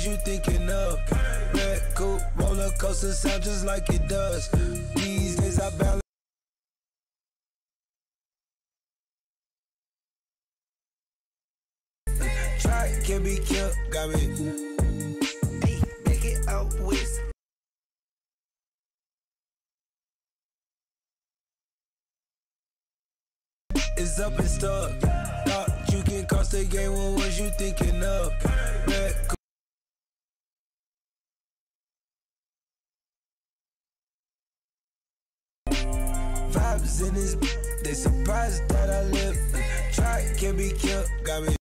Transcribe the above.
you thinking of? Red coupe, roller coaster sound just like it does. These days I balance. Try can't be killed, got me. Hey, make it out west. It's up and stuck. Thought you can cross the game, what was you thinking of? Red vibes in this, they surprised that I live. Try can't be killed, got me.